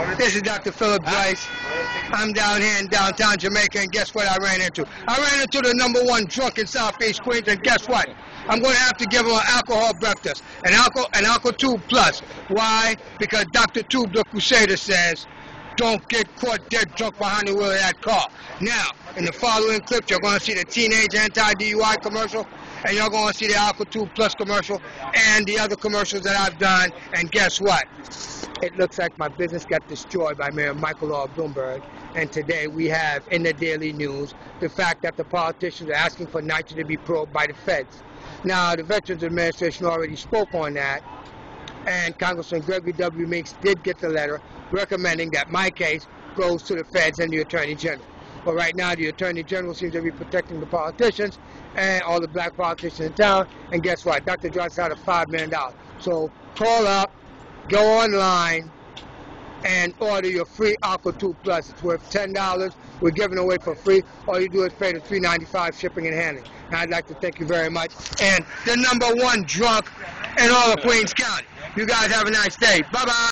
This is Dr. Philip Bryce. I'm down here in downtown Jamaica, and guess what I ran into? I ran into the #1 drunk in Southeast Queens, and guess what? I'm going to have to give him an alcohol breakfast, an Alco Tube Plus. Why? Because Dr. Tube, the Crusader, says, don't get caught dead drunk behind the wheel of that car. Now, in the following clip, you're going to see the teenage anti-DUI commercial, and you're going to see the Alco Tube Plus commercial, and the other commercials that I've done, and guess what? It looks like my business got destroyed by Mayor Michael R. Bloomberg, and today we have in the Daily News the fact that the politicians are asking for nitrogen to be probed by the feds. Now, the Veterans Administration already spoke on that, and Congressman Gregory W. Meeks did get the letter recommending that my case goes to the feds and the Attorney General. But right now, the Attorney General seems to be protecting the politicians and all the black politicians in town. And guess what? Dr. Johnson had a $5 million. So call up, go online, and order your free Alco Tube Plus. It's worth $10. We're giving it away for free. All you do is pay the $3.95 shipping and handling. And I'd like to thank you very much. And the #1 drunk in all of Queens County. You guys have a nice day. Bye-bye.